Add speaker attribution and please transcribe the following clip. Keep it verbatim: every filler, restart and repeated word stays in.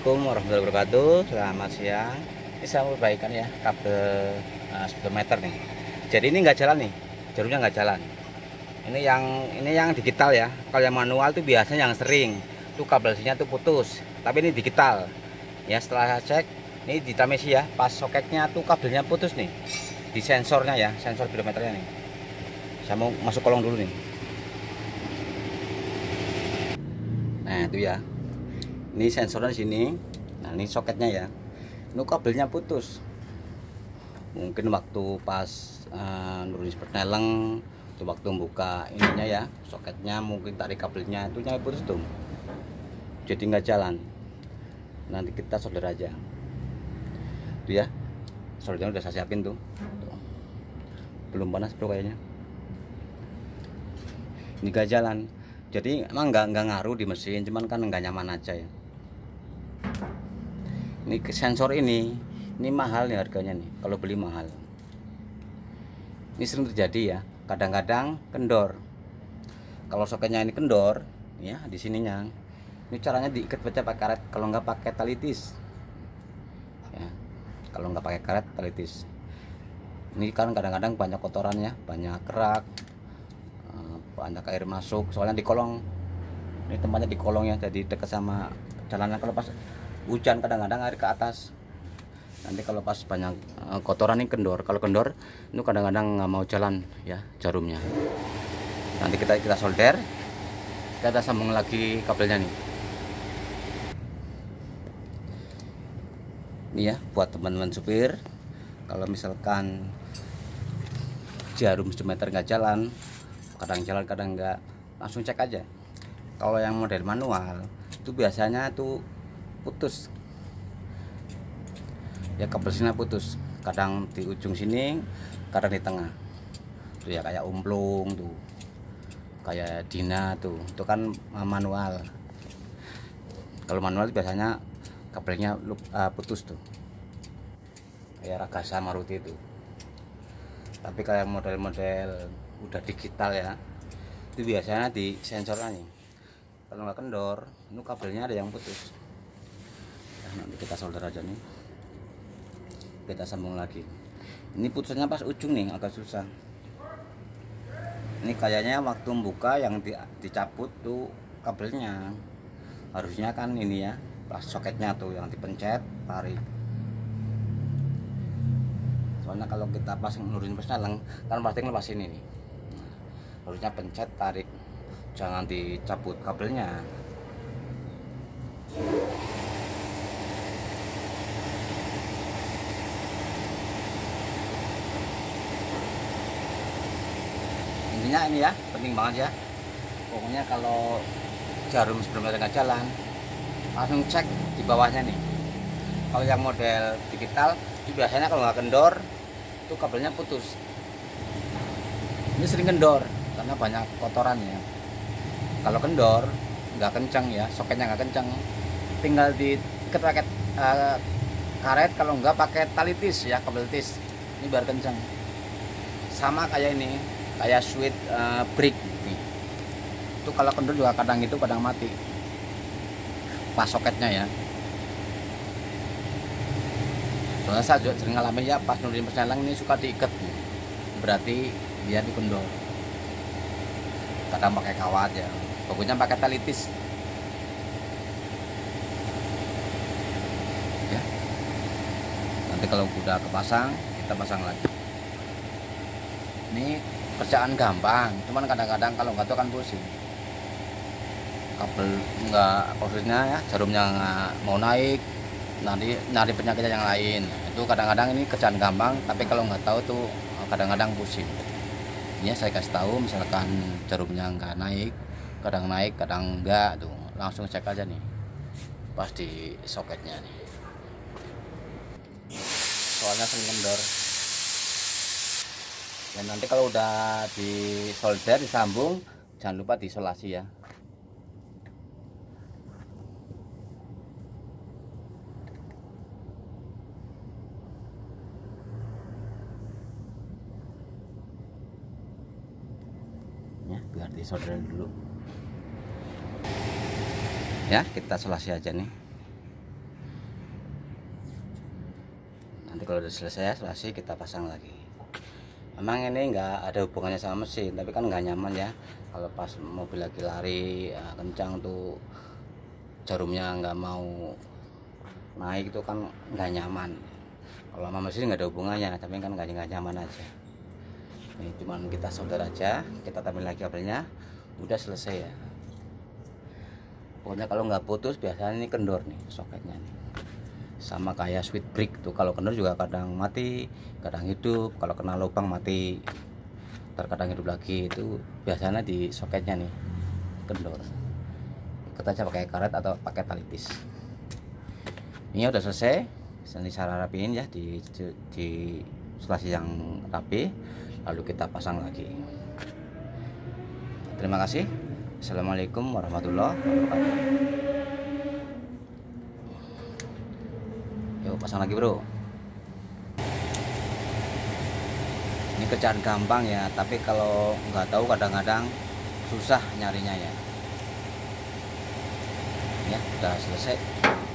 Speaker 1: Assalamualaikum warahmatullahi wabarakatuh. Selamat siang. Ini saya mau perbaikan ya kabel uh, speedometer nih. Jadi ini nggak jalan nih, jarumnya nggak jalan. Ini yang ini yang digital ya. Kalau yang manual tuh biasanya yang sering tuh kabelnya tuh putus. Tapi ini digital. Ya setelah saya cek, ini di Tamesi ya, pas soketnya tuh kabelnya putus nih. Di sensornya ya, sensor speedometernya nih. Saya mau masuk kolong dulu nih. Nah itu ya. Ini sensornya di sini. Nah ini soketnya ya. Ini kabelnya putus. Mungkin waktu pas uh, nurunin perteleng, itu waktu buka ininya ya, soketnya mungkin tarik kabelnya itu nyampe putus tuh. Jadi nggak jalan. Nanti kita solder aja. Tuh ya. Soldernya udah saya siapin tuh. Tuh. Belum panas bro kayaknya. Ini nggak jalan. Jadi emang nggak nggak ngaruh di mesin, cuman kan nggak nyaman aja ya. Ini sensor ini, ini mahal nih harganya nih. Kalau beli mahal. Ini sering terjadi ya. Kadang-kadang kendor. Kalau soketnya ini kendor, ya di sininya. Ini caranya diikat baca pakai karet. Kalau nggak pakai talitis, ya. Kalau nggak pakai karet talitis. Ini kan kadang-kadang banyak kotorannya, banyak kerak, banyak air masuk. Soalnya di kolong. Ini tempatnya di kolong ya, jadi dekat sama jalanan. Kalau pas hujan kadang-kadang air ke atas. Nanti kalau pas banyak uh, kotoran ini kendor. Kalau kendor itu kadang-kadang nggak mau jalan ya jarumnya. Nanti kita kita solder, kita sambung lagi kabelnya nih. Ini ya buat teman-teman supir, kalau misalkan jarum speedometer nggak jalan, kadang jalan kadang nggak, langsung cek aja. Kalau yang model manual itu biasanya tuh putus ya, kabel sini putus, kadang di ujung sini, kadang di tengah tuh ya, kayak umplung tuh, kayak Dina tuh, itu kan manual. Kalau manual biasanya kabelnya uh, putus tuh, kayak Ragasa Maruti itu. Tapi kayak model-model udah digital ya, itu biasanya di sensornya nih. Kalau nggak kendor, itu kabelnya ada yang putus. Nah, nanti kita solder aja nih, kita sambung lagi. Ini putusnya pas ujung nih, agak susah. Ini kayaknya waktu buka yang di, dicabut tuh kabelnya. Harusnya kan ini ya, pas soketnya tuh yang dipencet, tarik. Soalnya kalau kita pas nurunin perseleng kan pasti lepas ini nih. Nah, harusnya pencet, tarik, jangan dicabut kabelnya. Intinya ini ya, penting banget ya. Pokoknya kalau jarum speedometer nggak jalan, langsung cek di bawahnya nih. Kalau yang model digital itu biasanya kalau nggak kendor itu kabelnya putus. Ini sering kendor karena banyak kotorannya. Kalau kendor nggak kencang ya, soketnya nggak kencang, tinggal diikat pakai uh, karet. Kalau nggak pakai talitis ya, kabel tis, ini biar kencang. Sama kayak ini, kayak switch uh, brick nih. Itu kalau kendor juga kadang itu kadang mati pas soketnya ya. Soalnya saya juga sering ngalamin ya, pas nurunin perseleng ini suka diikat, berarti dia dikendor. Kadang pakai kawat ya, pokoknya pakai talitis ya. Nanti kalau udah kepasang, kita pasang lagi. Ini kerjaan gampang, cuman kadang-kadang kalau nggak tahu kan pusing. Kabel nggak, posisinya ya, jarumnya nggak mau naik, nanti nyari penyakit yang lain. Itu kadang-kadang ini kerjaan gampang, tapi kalau nggak tahu tuh kadang-kadang pusing. Ini ya, saya kasih tahu, misalkan jarumnya nggak naik, kadang naik kadang enggak tuh, langsung cek aja nih pas di soketnya nih, soalnya sering kendor. Dan nanti kalau udah di solder, disambung, jangan lupa diisolasi ya. Ya, biar disolder dulu. Ya, kita isolasi aja nih. Nanti kalau udah selesai selesai kita pasang lagi. Memang ini enggak ada hubungannya sama mesin, tapi kan nggak nyaman ya kalau pas mobil lagi lari ya, kencang tuh jarumnya nggak mau naik itu kan nggak nyaman. Kalau sama mesin nggak ada hubungannya, tapi kan nggak nggak nyaman aja. Ini cuman kita solder aja, kita tampil lagi kabelnya, udah selesai ya. Pokoknya kalau nggak putus biasanya ini kendor nih soketnya nih. Sama kayak switch brick tuh, kalau kendor juga kadang mati, kadang hidup. Kalau kena lubang mati, terkadang hidup lagi. Itu biasanya di soketnya nih kendor. Kita aja pakai karet atau pakai tali tis. Ini udah selesai. Ini cara rapiin ya, di di, di isolasi yang rapi, lalu kita pasang lagi. Terima kasih. Assalamualaikum warahmatullahi wabarakatuh. Yuk pasang lagi bro. Ini kerjaan gampang ya, tapi kalau nggak tahu kadang-kadang susah nyarinya ya. Ya udah selesai.